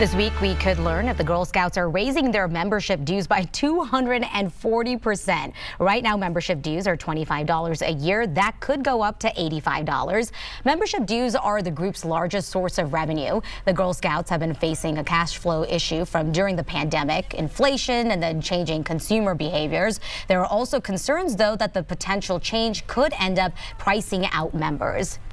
This week, we could learn if the Girl Scouts are raising their membership dues by 240%. Right now, membership dues are $25 a year. That could go up to $85. Membership dues are the group's largest source of revenue. The Girl Scouts have been facing a cash flow issue from during the pandemic, inflation, and then changing consumer behaviors. There are also concerns, though, that the potential change could end up pricing out members.